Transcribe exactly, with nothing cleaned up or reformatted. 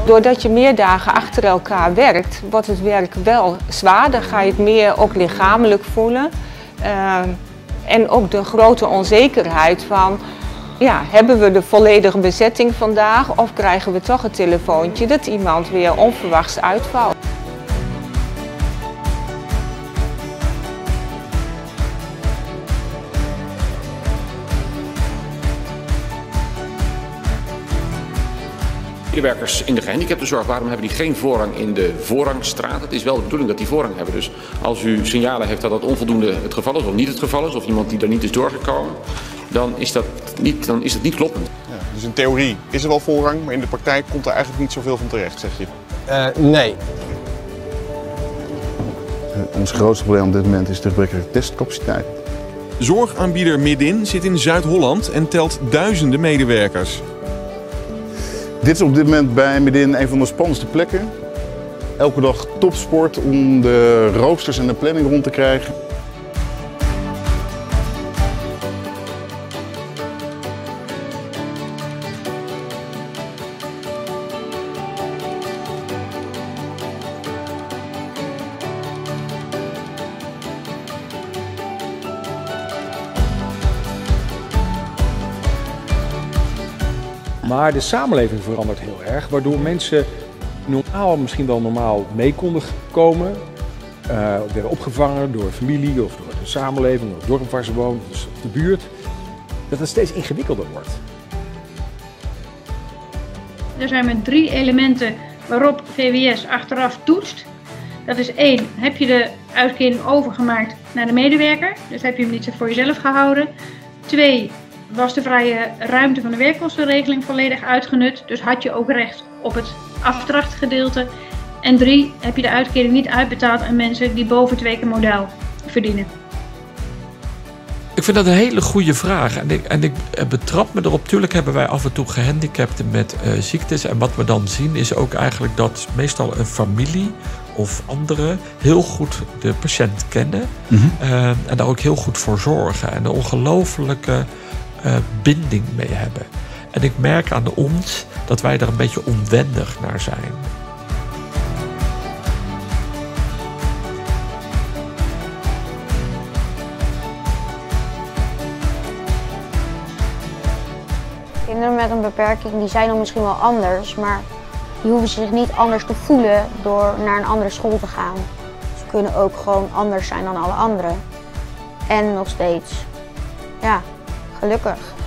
Doordat je meer dagen achter elkaar werkt, wordt het werk wel zwaarder. Ga je het meer ook lichamelijk voelen. Uh, en ook de grote onzekerheid van, ja, hebben we de volledige bezetting vandaag of krijgen we toch een telefoontje dat iemand weer onverwachts uitvalt. Medewerkers in de gehandicaptenzorg, waarom hebben die geen voorrang in de voorrangstraat? Het is wel de bedoeling dat die voorrang hebben. Dus als u signalen heeft dat dat onvoldoende het geval is of niet het geval is, of iemand die er niet is doorgekomen, dan is dat niet, dan is dat niet kloppend. Ja, dus in theorie is er wel voorrang, maar in de praktijk komt er eigenlijk niet zoveel van terecht, zeg je? Uh, nee. Uh, ons grootste probleem op dit moment is de gebrekkige testcapaciteit. Zorgaanbieder Midin zit in Zuid-Holland en telt duizenden medewerkers. Dit is op dit moment bij Midin een van de spannendste plekken. Elke dag topsport om de roosters en de planning rond te krijgen. Maar de samenleving verandert heel erg, waardoor mensen normaal misschien wel normaal mee konden komen. Uh, werden opgevangen door familie of door de samenleving, of het dorp waar ze wonen, dus of de buurt. Dat het steeds ingewikkelder wordt. Er zijn maar drie elementen waarop V W S achteraf toetst. Dat is één, heb je de uitkering overgemaakt naar de medewerker, dus heb je hem niet voor jezelf gehouden. Twee, was de vrije ruimte van de werkkostenregeling volledig uitgenut, dus had je ook recht op het afdrachtgedeelte. En drie, heb je de uitkering niet uitbetaald aan mensen die boven twee keer model verdienen. Ik vind dat een hele goede vraag en ik, en ik betrap me erop. Tuurlijk hebben wij af en toe gehandicapten met uh, ziektes en wat we dan zien is ook eigenlijk dat meestal een familie of anderen heel goed de patiënt kennen mm-hmm. uh, en daar ook heel goed voor zorgen en een ongelofelijke Uh, binding mee hebben. En ik merk aan ons dat wij er een beetje onwendig naar zijn. Kinderen met een beperking die zijn dan misschien wel anders, maar die hoeven zich niet anders te voelen door naar een andere school te gaan. Ze kunnen ook gewoon anders zijn dan alle anderen. En nog steeds, ja, gelukkig.